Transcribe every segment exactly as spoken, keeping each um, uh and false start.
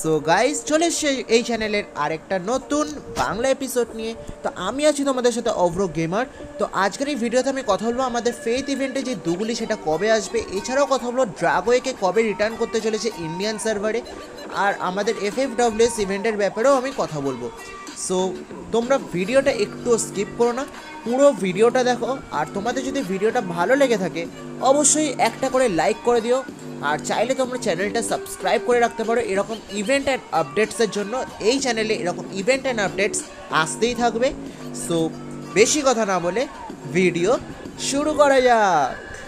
So guys চলে এসছে এই চ্যানেলের আরেকটা নতুন বাংলা এপিসোড নিয়ে। তো আমি আছি তোমাদের সাথে অভ্র গেমার। তো আজকের এই ভিডিওতে আমি কথা বলবো আমাদের ফেথ ইভেন্টে যে দুগুলি সেটা কবে আসবে, এছাড়াও কথা বলবো ড্রাগোয়েকে কবে রিটার্ন করতে চলেছে ইন্ডিয়ান সার্ভারে, আর আমাদের এফ এফ ডাব্লিউএস ইভেন্টের ব্যাপারেও আমি কথা বলবো। সো তোমরা ভিডিওটা একটু স্কিপ করো না, পুরো ভিডিওটা দেখো। আর তোমাদের যদি ভিডিওটা ভালো লেগে থাকে অবশ্যই একটা করে লাইক করে দিও, আর চাইলে তোমরা চ্যানেলটা সাবস্ক্রাইব করে রাখতে পারো এরকম ইভেন্ট অ্যান্ড আপডেটসের জন্য। এই চ্যানেলে এরকম ইভেন্ট অ্যান্ড আপডেটস আসতেই থাকবে। সো বেশি কথা না বলে ভিডিও শুরু করা যাক।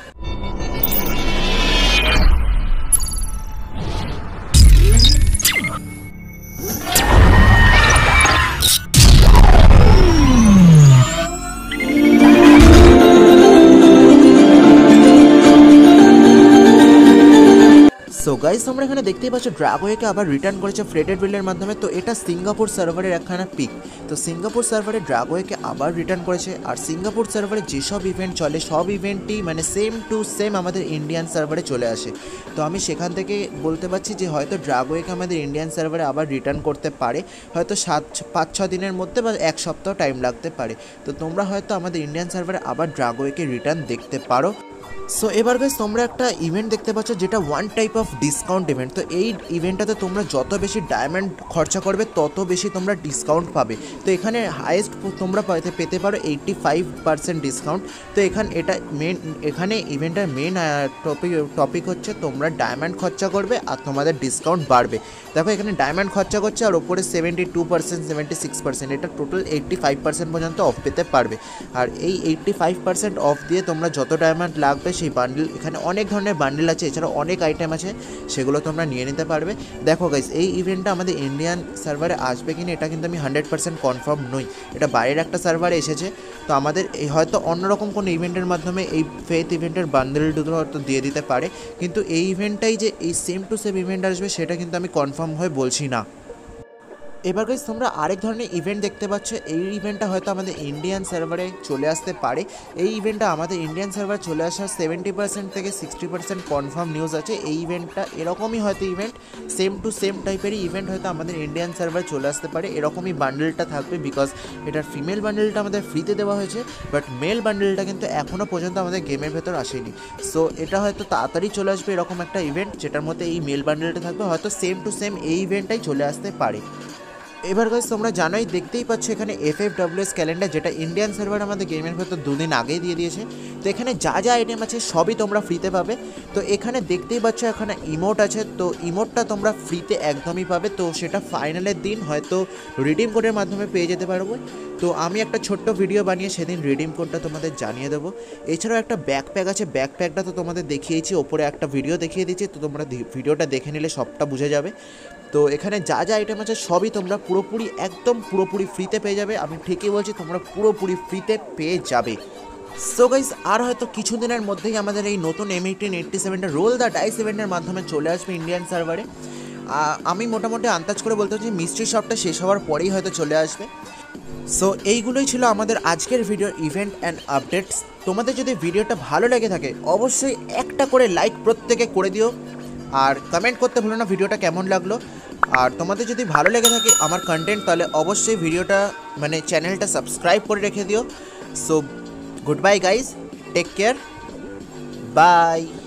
সো গাইস তোমরা এখানে দেখতেই পাচ্ছ ড্রাগোয়েকে আবার রিটার্ন করেছে ফ্রেডেড বিল্ডের মাধ্যমে। তো এটা সিঙ্গাপুর সার্ভারের একখানা পিক। তো সিঙ্গাপুর সার্ভারে ড্রাগোয়েকে আবার রিটার্ন করেছে, আর সিঙ্গাপুর সার্ভারে যেসব ইভেন্ট চলে সব ইভেন্টই মানে সেম টু সেম আমাদের ইন্ডিয়ান সার্ভারে চলে আসে। তো আমি সেখান থেকে বলতে পারছি যে হয়তো ড্রাগোয়েকে আমাদের ইন্ডিয়ান সার্ভারে আবার রিটার্ন করতে পারে, হয়তো সাত পাঁচ ছ দিনের মধ্যে বা এক সপ্তাহ টাইম লাগতে পারে। তো তোমরা হয়তো আমাদের ইন্ডিয়ান সার্ভারে আবার ড্রাগোয়েকে রিটার্ন দেখতে পারো। সো এবার গাইস তোমরা একটা ইভেন্ট দেখতে পাচ্ছ যেটা one type of discount event. তো এই ইভেন্টটাতে তোমরা যত বেশি ডায়মন্ড খরচা করবে তত বেশি তোমরা ডিসকাউন্ট পাবে। তো এখানে হাইয়েস্ট তোমরা পেতে পেতে পারো এইট্টি ফাইভ পার্সেন্ট ডিসকাউন্ট। তো এখানে এটা মেন এখানে ইভেন্টের মেন টপিক টপিক হচ্ছে তোমরা ডায়মন্ড খরচা করবে আর তোমাদের ডিসকাউন্ট বাড়বে। দেখো এখানে ডায়মন্ড খরচা করছে আর ওপরে seventy two percent seventy six percent এটা টোটাল এইট্টি ফাইভ পার্সেন্ট পর্যন্ত অফ পেতে পারবে। আর এই এইট্টি ফাইভ পার্সেন্ট অফ দিয়ে তোমরা যত ডায়মন্ড লাগবে সেই বান্ডেল, এখানে অনেক ধরনের বান্ডেল আছে, এছাড়াও অনেক আইটেম আছে, সেগুলো তোমরা নিয়ে নিতে পারবে। দেখো গাইস এই ইভেন্টটা আমাদের ইন্ডিয়ান সার্ভারে আসবে কিনা এটা কিন্তু আমি হান্ড্রেড পার্সেন্ট কনফার্ম নই, এটা বাইরের একটা সার্ভারে এসেছে। তো আমাদের এই হয়তো অন্যরকম কোনো ইভেন্টের মাধ্যমে এই ফেথ ইভেন্টের বান্ডেলগুলো হয়তো দিয়ে দিতে পারে, কিন্তু এই ইভেন্টটাই যে এই সেম টু সেম ইভেন্ট আসবে সেটা কিন্তু আমি কনফার্ম হয়ে বলছি না। এবার গাইস তোমরা আরেক ধরনের ইভেন্ট দেখতে পাচ্ছ, এই ইভেন্টটা হয়তো আমাদের ইন্ডিয়ান সার্ভারে চলে আসতে পারে। এই ইভেন্টটা আমাদের ইন্ডিয়ান সার্ভারে চলে আসার সেভেন্টি পার্সেন্ট থেকে সিক্সটি পার্সেন্ট কনফার্ম নিউজ আছে। এই ইভেন্টটা এরকমই হয়তো ইভেন্ট সেম টু সেম টাইপেরই ইভেন্ট হয়তো আমাদের ইন্ডিয়ান সার্ভারে চলে আসতে পারে, এরকমই বান্ডেলটা থাকবে। বিকজ এটার ফিমেল বান্ডেলটা আমাদের ফ্রিতে দেওয়া হয়েছে, বাট মেল বান্ডেলটা কিন্তু এখনও পর্যন্ত আমাদের গেমের ভেতর আসেনি। সো এটা হয়তো তাড়াতাড়ি চলে আসবে এরকম একটা ইভেন্ট যেটার মধ্যে এই মেল বান্ডেলটা থাকবে, হয়তো সেম টু সেম এই ইভেন্টটাই চলে আসতে পারে। এবার গাইস তোমরা জানোই দেখতেই পাচ্ছ এখানে এফ এফ ডাব্লিউএস ক্যালেন্ডার যেটা ইন্ডিয়ান সার্ভার আমাদের গেমের ভেতর দুদিন আগেই দিয়ে দিয়েছে। তো এখানে যা যা আইটেম আছে সবই তোমরা ফ্রিতে পাবে। তো এখানে দেখতেই পাচ্ছ এখানে ইমোট আছে, তো ইমোটটা তোমরা ফ্রিতে একদমই পাবে। তো সেটা ফাইনালের দিন হয়তো রিডিম কোডের মাধ্যমে পেয়ে যেতে পারবো। তো আমি একটা ছোট্ট ভিডিও বানিয়ে সেদিন রিডিম কোডটা তোমাদের জানিয়ে দেবো। এছাড়াও একটা ব্যাকপ্যাক আছে, ব্যাকপ্যাকটা তো তোমাদের দেখিয়েছি, ওপরে একটা ভিডিও দেখিয়ে দিচ্ছি, তো তোমরা ভিডিওটা দেখে নিলে সবটা বুঝে যাবে। তো এখানে যা যা আইটেম আছে সবই তোমরা পুরোপুরি একদম পুরোপুরি ফ্রিতে পেয়ে যাবে। আমি ঠিকই বলছি, তোমরা পুরোপুরি ফ্রিতে পেয়ে যাবে। সো গাইস আর হয়তো কিছুদিনের মধ্যেই আমাদের এই নতুন এম এইটিন এইট্টি সেভেনটা রোল দ্য ডাইস ইভেন্টের মাধ্যমে চলে আসবে ইন্ডিয়ান সার্ভারে। আমি মোটামুটি আন্দাজ করে বলতে চাচ্ছি মিস্ট্রি শপটা শেষ হওয়ার পরেই হয়তো চলে আসবে। সো এইগুলোই ছিল আমাদের আজকের ভিডিওর ইভেন্ট অ্যান্ড আপডেটস। তোমাদের যদি ভিডিওটা ভালো লেগে থাকে অবশ্যই একটা করে লাইক প্রত্যেকে করে দিও, আর কমেন্ট করতে ভুলো না ভিডিওটা কেমন লাগলো। আর তোমাদের যদি ভালো লেগে থাকে আমার কন্টেন্ট তাহলে অবশ্যই ভিডিওটা মানে চ্যানেলটা সাবস্ক্রাইব করে রেখে দিও। So good bye guys, take care, by.